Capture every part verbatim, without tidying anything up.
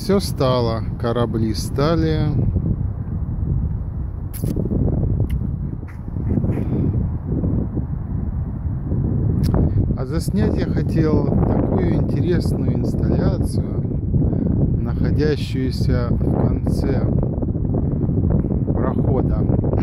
все стало, корабли стали. А заснять я хотел такую интересную инсталляцию, находящуюся в конце прохода,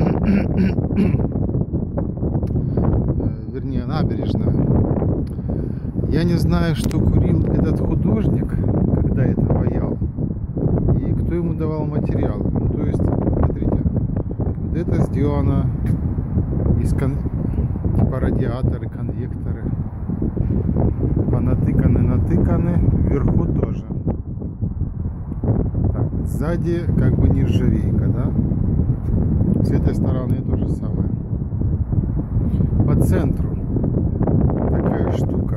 вернее набережная. Я не знаю, что курил этот художник, когда это ваял, и кто ему давал материал. Ну, то есть, смотрите, вот это сделано из кон... типа радиаторы, конвекторы, понатыканы, натыканы, вверху тоже. Так, сзади как бы нержавейка, да? С этой стороны то же самое. По центру такая штука,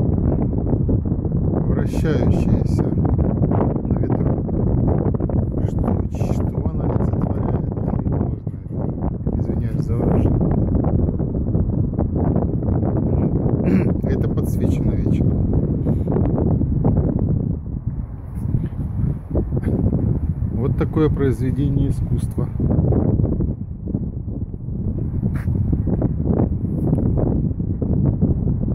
вращающаяся на ветру. Что, что она олицетворяет? Хрен его знает. Извиняюсь за выражение. Ну, это подсвечено вечером. Вот такое произведение искусства.